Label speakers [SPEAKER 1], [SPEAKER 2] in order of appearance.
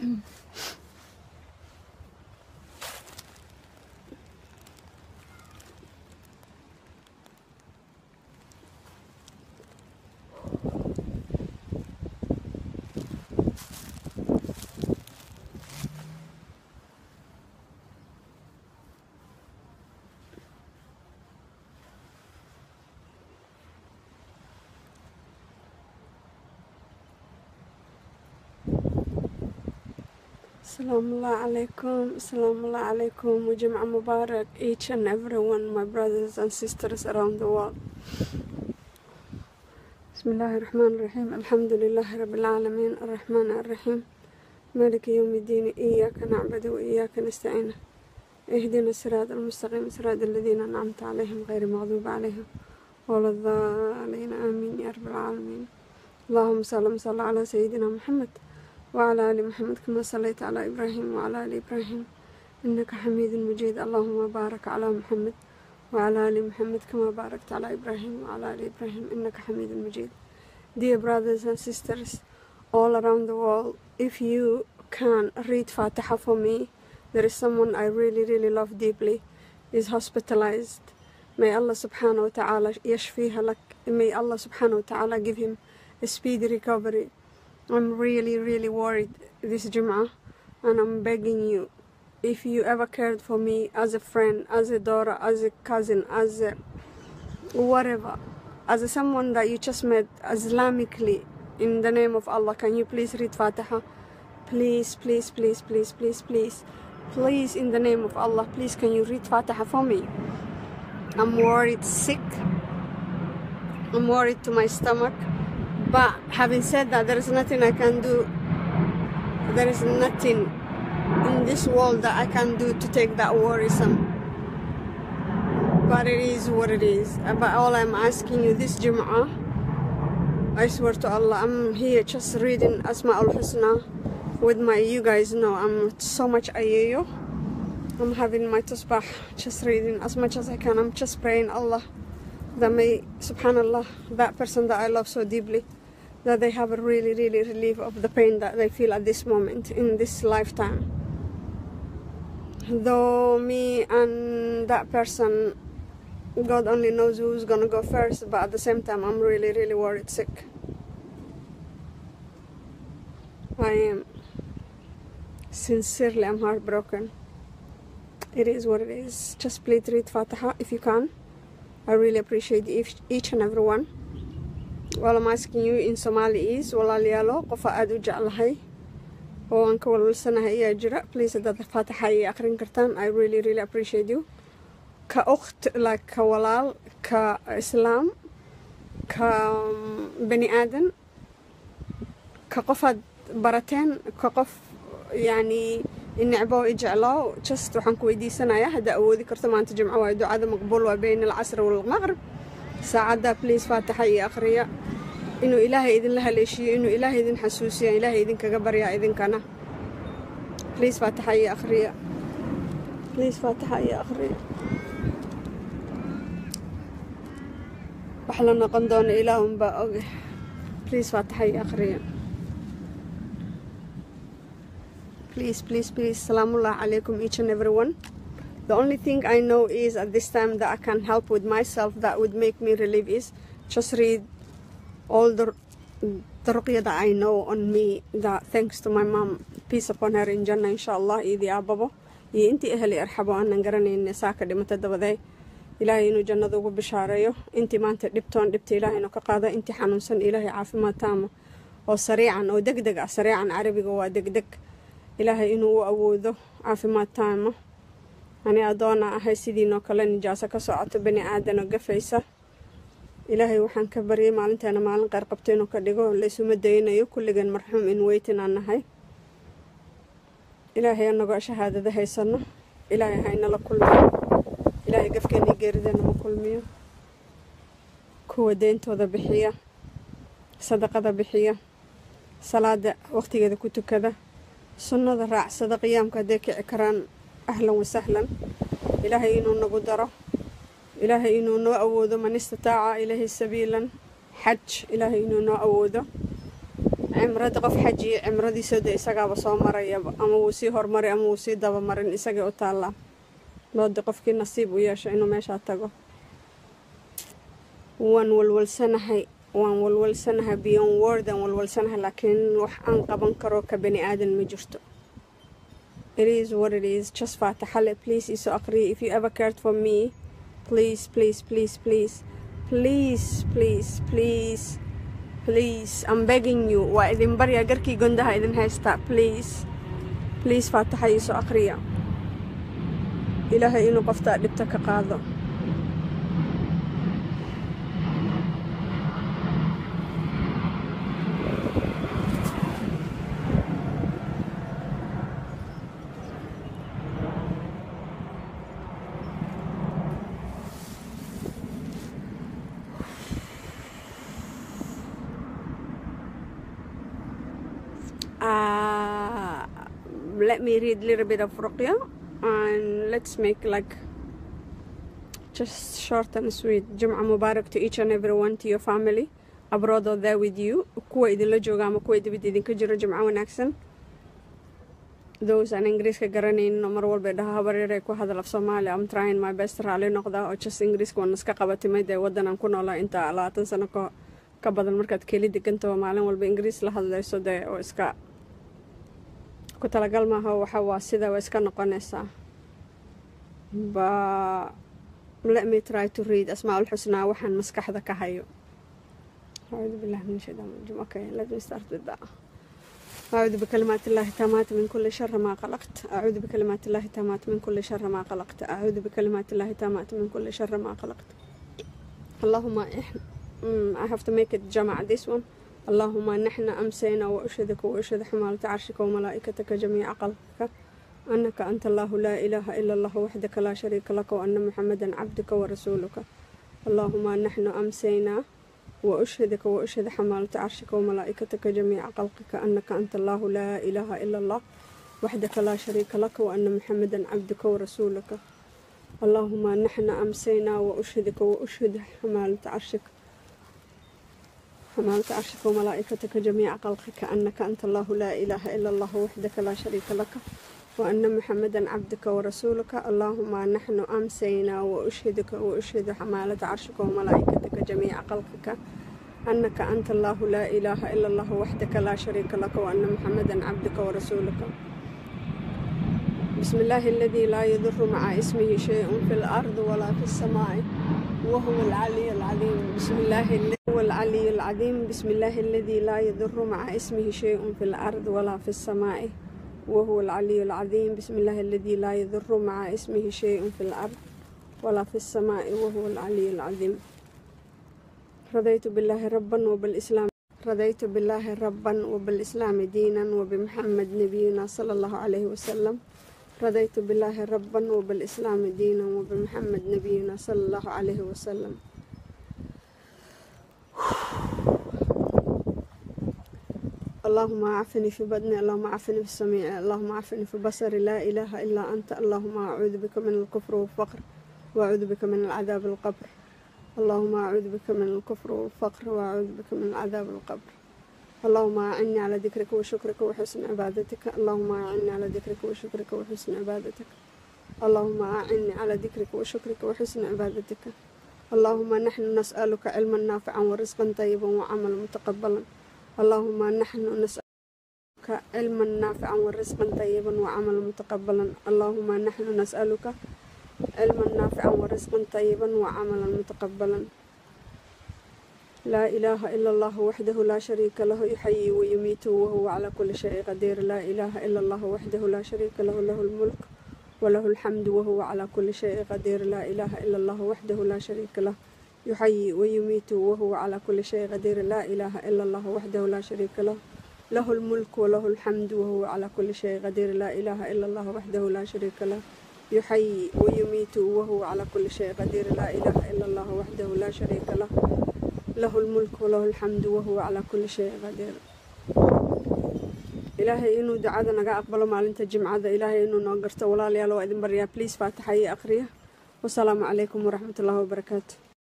[SPEAKER 1] Assalamu alaikum, Jum'ah Mubarak, each and everyone, my brothers and sisters around the world. Bismillahirrahmanirrahim, alhamdulillahi rabbil alameen, ar-Rahman ar-Rahim, Maliki yawmiddin, iyyaka na'budu wa iyyaka nasta'in, ihdina as-sirata al-mustaqim, sirata alladhina an'amta alayhim, ghayri maghdubi alayhim, waladdallin, amin ya rabbil alameen. Allahumma salli ala sayyidina Muhammad وعلى آل محمد كما صليت على إبراهيم وعلى آل إبراهيم إنك حميد مجيد. اللهم بارك على محمد وعلى آل محمد كما باركت على إبراهيم وعلى آل إبراهيم إنك حميد مجيد. Dear brothers and sisters all around the world, if you can read Fatiha for me, there is someone I really love deeply is hospitalized. May Allah subhanahu wa ta'ala yashfiha lak. May Allah subhanahu wa ta'ala give him a speedy recovery. I'm really worried this Jum'ah, and I'm begging you, if you ever cared for me as a friend, as a daughter, as a cousin, as a whatever, as a someone that you just met Islamically, in the name of Allah, can you please read Fatiha? Please, in the name of Allah, please can you read Fatiha for me? I'm worried sick, I'm worried to my stomach. But having said that, there is nothing I can do. There is nothing in this world that I can do to take that worrisome. But it is what it is. But all I'm asking you this Jum'ah, I swear to Allah, I'm here just reading Asma'ul Husna with my, you guys know, I'm so much ayyo. I'm having my tusbah, just reading as much as I can. I'm just praying Allah that may, subhanallah, that person that I love so deeply, that they have a really relief of the pain that they feel at this moment in this lifetime. Though me and that person, God only knows who's gonna go first, but at the same time I'm really worried sick. I am sincerely, I'm heartbroken. It is what it is. Just please read Fatiha if you can. I really appreciate each and every one. All I'm asking you in Somali is, walaalyaalo, qof aad u jeclahay oo aan ka walwalsanahay ayaa jira. Please haddaad Fatiha ay akhrin kartaan, I really appreciate you. Ka ukht, like ka walaal, ka Islam, ka bani aadan, ka qof aad barateen, ka qof yani inacbo ijeclaa. Just waxaan ku weydiisanayaa hadda awoodi karto maanta Jumco waa ducada maqbuul waa bayna al-casr wal maghrib. saacada please Fatiha iyo akhriya, inuu Ilaahay idin la haleeshiyo, inuu Ilaahay idin xasuusiyo, Ilaahay idin kaga barya idinkana. Please Fatiha iyo akhriya, please Fatiha iyo akhriya. wax la noqon doono Ilaahun baa og. Please Fatiha iyo akhriya. Please. Salamullah alaikum each and everyone. The only thing I know is at this time that I can help with myself, that would make me relieve, is just read all the ruqya that I know on me, that thanks to my mom, peace upon her in Jannah inshallah, idi ababo iyo intii ahli arxabo aanan garanaynin saaka dhimata dabaday. Ilaahay inuu jannada ugu bishaareeyo, intii maanta dhibta Ilaahay inuu ka qaado, intii xanuunsan Ilaahay caafimaad taamo oo sariican oo degdeg ah. Sariican carabiga waa degdeg. Ilaahay inuu u awoodo caafimaad taamo. ani adoona ahay sidiinoo kale nijaaso ka socoto bani aadan oo gafaysa. Ilaahay waxaan ka baryay maalinteena maalin qaar qabto inuu ka dhigo, laysuma daynayo kulligan marxuum in weytin aan nahay. Ilaahay anagoo shahaadada haysano, Ilaahay hayna la kulmiyo, Ilaahay gafkeena geerideena ma kulmiyo. kuwa deentooda bixiya, sadaqada bixiya, salaada waqtigeeda ku tukada, sunnada raacsada, qiyaamka hadday kici karaan أهلا وسهلا. إلهي إنه نقدره، إلهي إنه نأوده، من استطاع إليه سبيلا حج، إلهي إنه نأوده. cimrada qof xaji cimradiisa de isagaaba soo marayaba ama wuu sii hormaray ama wuu sii dabamarin isagay u taallaa loode qofkii nasiib u yeesho inuu meeshaa tago. waan walwalsanahay beyond word aan walwalsanahay, laakiin wax aan qaban karo ka bani aadan ma jirto. It is what it is. Just faataxale please iso aqriya. If you ever cared for me, please I'm begging you. waa idin barya garkii gondaha idin haysta. please faataxa iso aqriya. ilaahay inuu qoftaa dhibta ka qaado. Let me read a little bit of Ruqya and let's make like just short and sweet. Jum'a Mubarak to each and everyone, to your family abroad or there with you. Kuwa idinla jooga ama kuwa idinka jiro Jum'a wanaagsan. Those aan Ingiriiska garanayn mar walba dhaha habareer ku hadal af Soomaali. I'm trying my best raali noqda oo just Ingiriiska waan iska qabatimay de wadan aan ku noolaa inta 20 sano ka badan markaad keli deganto maalin walba Ingiriis la hadlayso de oo iska ku talagal maaha waxa waa sida way iska noqonaysaa. Let me try to read Asmaa'ul Husna waxaan maskaxda ka hayo. أعوذ بالله من الشيطان الرجيم. Okay, let me start with that. أعوذ بكلمات الله التامات من كل شر ما خلقت. أعوذ بكلمات الله التامات من كل شر ما خلقت. أعوذ بكلمات الله التامات من كل شر ما خلقت. اللهم I have to make it جمع this one. اللهم نحن أمسينا وأشهدك وأشهد حمالة عرشك وملائكتك جميع خلقك أنك أنت الله لا إله إلا الله وحدك لا شريك لك وأن محمدا عبدك ورسولك. اللهم نحن أمسينا وأشهدك وأشهد حمالة عرشك وملائكتك جميع خلقك أنك أنت الله لا إله إلا الله وحدك لا شريك لك وأن محمدا عبدك ورسولك. اللهم نحن أمسينا وأشهدك وأشهد حمالة عرشك وملائكتك جميع خلقك أنك أنت الله لا إله إلا الله وحدك لا شريك لك وأن محمدا عبدك ورسولك. اللهم نحن أمسينا وأشهدك وأشهد حمالة عرشك وملائكتك جميع خلقك أنك أنت الله لا إله إلا الله وحدك لا شريك لك وأن محمدا عبدك ورسولك. بسم الله الذي لا يضر مع اسمه شيء في الأرض ولا في السماء وهو العلي العظيم. بسم الله هو العلي العظيم. بسم الله الذي لا يضر مع اسمه شيء في الأرض ولا في السماء وهو العلي العظيم. بسم الله الذي لا يضر مع اسمه شيء في الأرض ولا في السماء وهو العلي العظيم. رضيت بالله ربا وبالإسلام دينا وبمحمد نبينا صلى الله عليه وسلم. رضيت بالله ربا وبالإسلام دينا وبمحمد نبينا صلى الله عليه وسلم. اللهم عافني في بدني، اللهم عافني في السميع، اللهم عافني في بصري، لا إله إلا أنت. اللهم أعوذ بك من الكفر والفقر وأعوذ بك من العذاب القبر. اللهم أعوذ بك من الكفر والفقر وأعوذ بك من العذاب القبر. اللهم أعني على ذكرك وشكرك وحسن عبادتك. اللهم أعني على ذكرك وشكرك وحسن عبادتك. اللهم أعني على ذكرك وشكرك وحسن عبادتك. اللهم نحن نسألك علما نافعا ورزقا طيبا وعملا متقبلا. اللهم نحن نسألك علما نافعا ورزقا طيبا وعملا متقبلا. اللهم نحن نسألك علما نافعا ورزقا طيبا وعملا متقبلا. لا إله إلا الله وحده لا شريك له يحيي ويميت وهو على كل شيء قدير. لا إله إلا الله وحده لا شريك له، له الملك وله الحمد وهو على كل شيء قدير. لا إله إلا الله وحده لا شريك له يحيي ويميت وهو على كل شيء قدير. لا إله إلا الله وحده لا شريك له، له الملك وله الحمد وهو على كل شيء قدير. لا إله إلا الله وحده لا شريك له يحيي ويميت وهو على كل شيء قدير. لا إله إلا الله وحده لا شريك له، له الملك وله الحمد وهو على كل شيء قدير. إلهي إنه دعاء نجا أقبل maalinta jimcada. إلهي إنه نقرت ولا ليالو إذن بريا بليز فاتحة أقريه. والسلام عليكم ورحمة الله وبركاته.